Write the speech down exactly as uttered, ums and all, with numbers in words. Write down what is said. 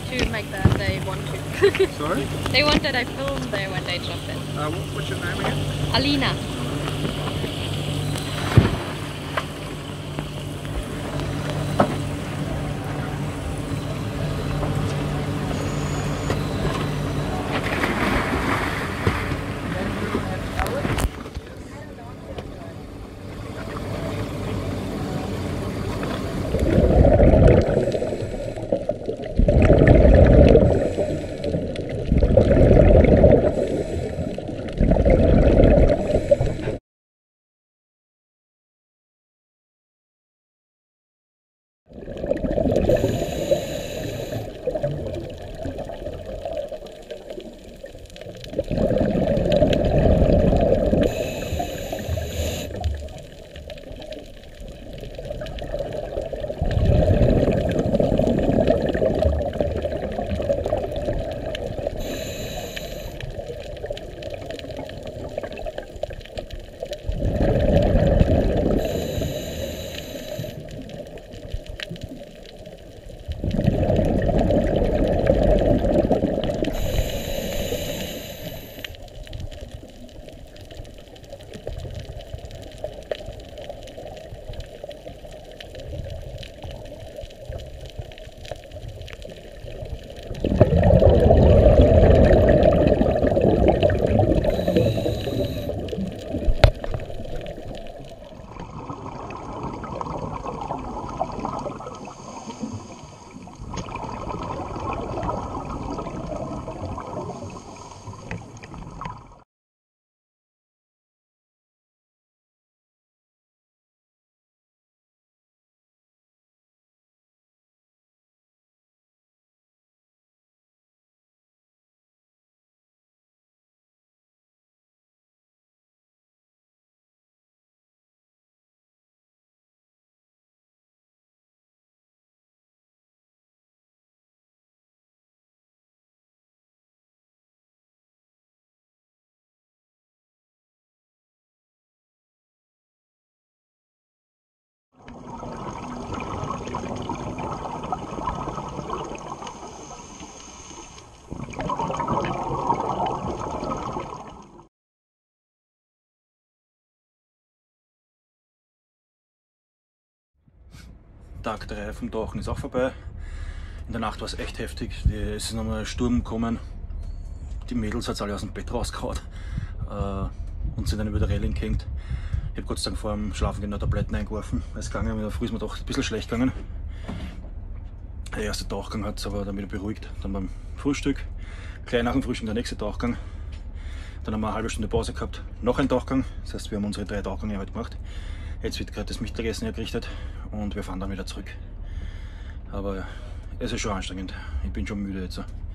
to make that. They want to. Sorry? They want that I film there when they jump in. Uh, what, what's your name again? Alina. Tag drei vom Tauchen ist auch vorbei. In der Nacht war es echt heftig. Es ist nochmal ein Sturm gekommen. Die Mädels hat es alle aus dem Bett rausgehauen äh, und sind dann über der Reling gehängt. Ich habe Gott sei Dank vor dem Schlafengehen noch Tabletten eingeworfen. Es ist gegangen, in der Früh ist mir doch ein bisschen schlecht gegangen. Der erste Tauchgang hat es aber dann wieder beruhigt. Dann beim Frühstück, gleich nach dem Frühstück der nächste Tauchgang. Dann haben wir eine halbe Stunde Pause gehabt. Noch ein Tauchgang. Das heißt, wir haben unsere drei Tauchgänge heute gemacht. Jetzt wird gerade das Mittagessen hergerichtet und wir fahren dann wieder zurück. Aber es ist schon anstrengend. Ich bin schon müde jetzt.